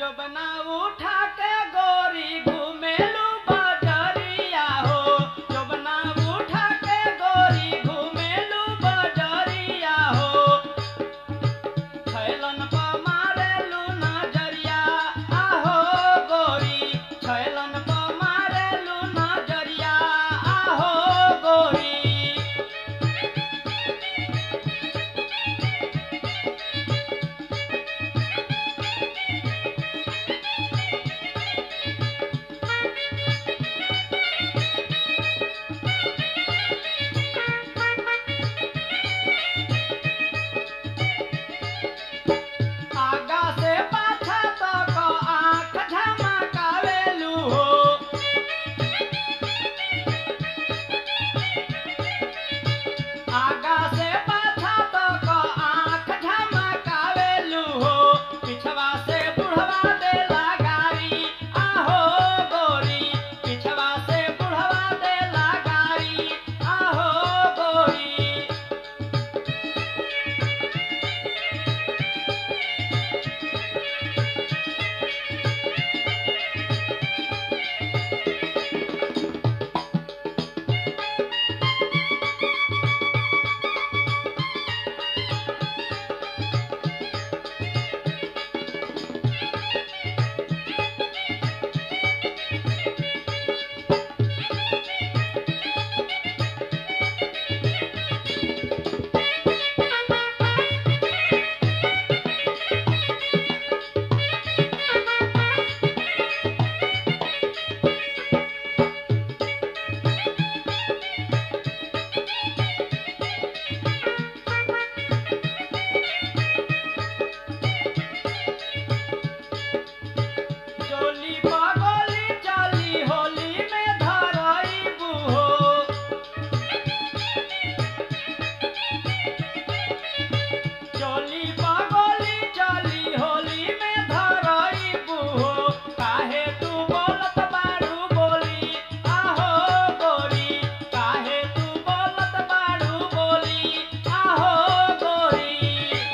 जोबना उठा के गोरी घूमेलू बजरिया हो जोबना उठा के गोरी घूमेलू बजरिया हो छैलन प मारेलू नजरिया आहो गोरी छैलन प मारेलू नजरिया आहो गोरी आगा से पाछा तक आँख झमकावेलू हो आगा से पाछा तक आँख झमकावेलू हो पिछवा से बुढ़वा देला गारी आहो गोरी पिछवा से बुढ़वा देला गारी आहो गोरी जोली पगोली चली होली में धरईबू हो जोली पगोली चली होली में धरईबू हो काहे तू बोलत बारू बोली आहो गोरी काहे तू बोलत बारू बोली आहो गोरी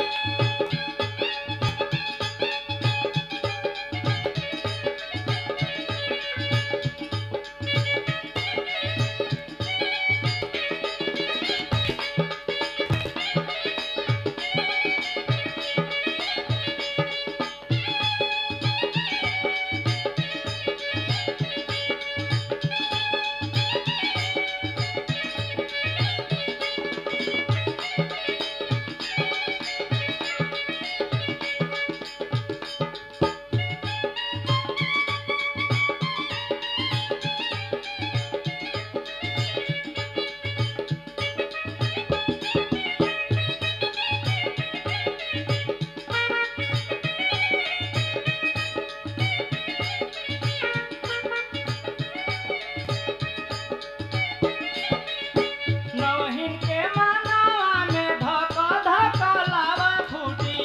नवहिन के मानवा में धक धक लावा फूटी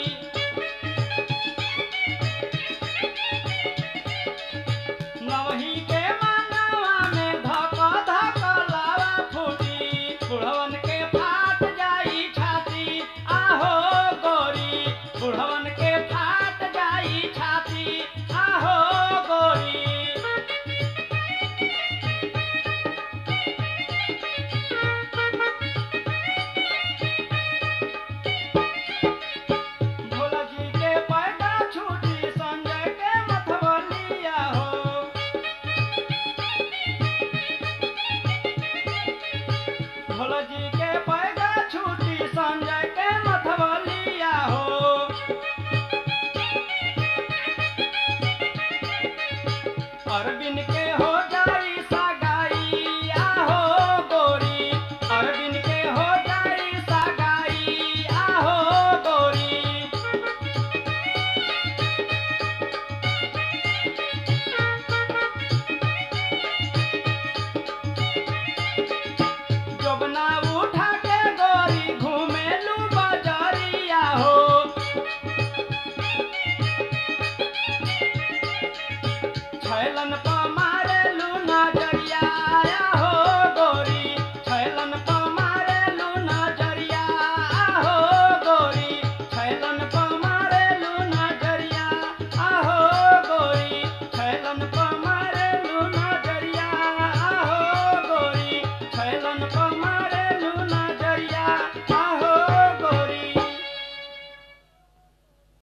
नवही के मानवा में धक धक लावा फूटी बुढ़वन के फाट जाई छाती आहो गोरी बुढ़वन के फाट जाई छाती आहो गोरी भोला जी के पैदा छूटी संजय के मथवलिया हो भोला जी के पैदा छूटी संजय के मथवलिया हो अरविंद के हो जाई सगाई आहो गोरी अरविंद के हो जाई सगाई आहो गोरी जोबना उठा के गोरी घूमेलू बजरिया हो छैलन प